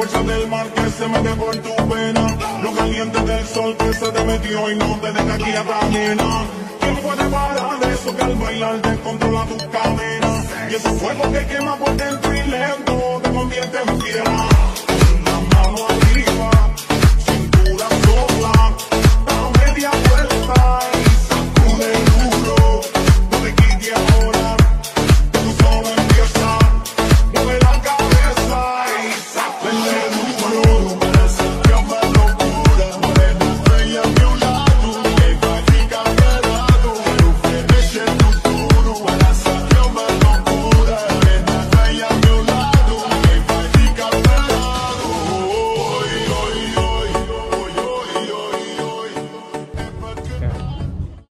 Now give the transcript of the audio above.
fuerza del mar que se mete por tu vena, lo caliente del sol que se te metió y no te deja aquí atajena. ¿Quién puede parar eso que al bailar descontrola tus cadenas? Y ese fuego que quema por dentro y lento te convierte en fiera. La mano arriba.